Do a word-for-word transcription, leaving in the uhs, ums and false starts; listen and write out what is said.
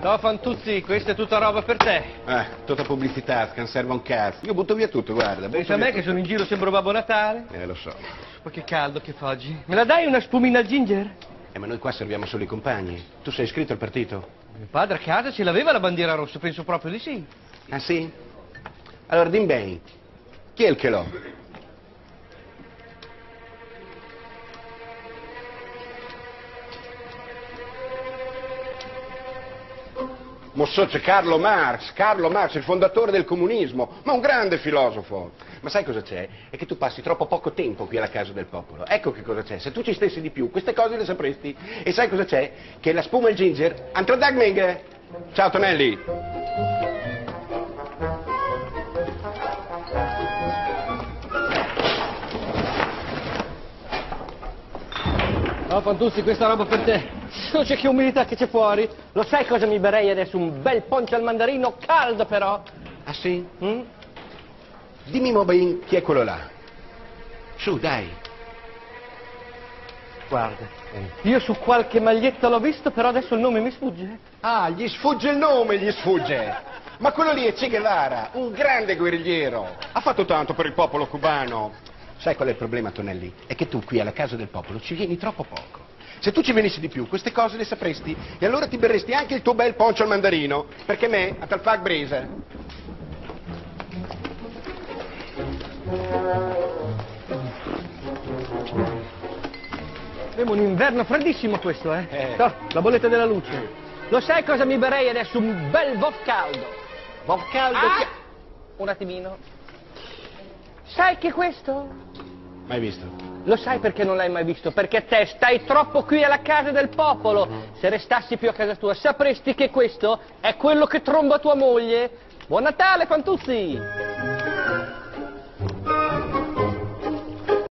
No, Fantuzzi, questa è tutta roba per te. Eh, tutta pubblicità, scanserva un cazzo. Io butto via tutto, guarda. Pensa a me che sono in giro, sembro Babbo Natale. Eh, lo so. Ma che caldo che fa oggi. Me la dai una spumina al ginger? Eh, ma noi qua serviamo solo i compagni. Tu sei iscritto al partito? Mio padre a casa ce l'aveva la bandiera rossa, penso proprio di sì. Ah, sì? Allora, dimmi bene, chi è il che l'ho? Mosso, c'è Carlo Marx, Carlo Marx, il fondatore del comunismo, ma un grande filosofo. Ma sai cosa c'è? È che tu passi troppo poco tempo qui alla Casa del Popolo. Ecco che cosa c'è. Se tu ci stessi di più, queste cose le sapresti. E sai cosa c'è? Che la spuma e il ginger... Antrodagming! Ciao, Tonelli! No, Fantuzzi, questa roba per te. Non c'è che umidità che c'è fuori. Lo sai cosa mi berrei adesso? Un bel poncio al mandarino, caldo però. Ah, sì? Mm? Dimmi, Mobin, chi è quello là? Su, dai. Guarda, io su qualche maglietta l'ho visto, però adesso il nome mi sfugge. Ah, gli sfugge il nome, gli sfugge. Ma quello lì è Che Guevara, un grande guerrigliero. Ha fatto tanto per il popolo cubano. Sai qual è il problema, Tonelli? È che tu qui alla Casa del Popolo ci vieni troppo poco. Se tu ci venissi di più, queste cose le sapresti e allora ti berresti anche il tuo bel poncio al mandarino, perché me, a tal fag brisa. Abbiamo un inverno freddissimo questo, eh? Eh. No, la bolletta della luce. Lo sai cosa mi berrei adesso? Un bel vodka caldo. Vodka caldo Ah! che... Un attimino. Sai che questo? Mai visto? Lo sai perché non l'hai mai visto? Perché te stai troppo qui alla Casa del Popolo. Se restassi più a casa tua, sapresti che questo è quello che tromba tua moglie. Buon Natale, Fantuzzi!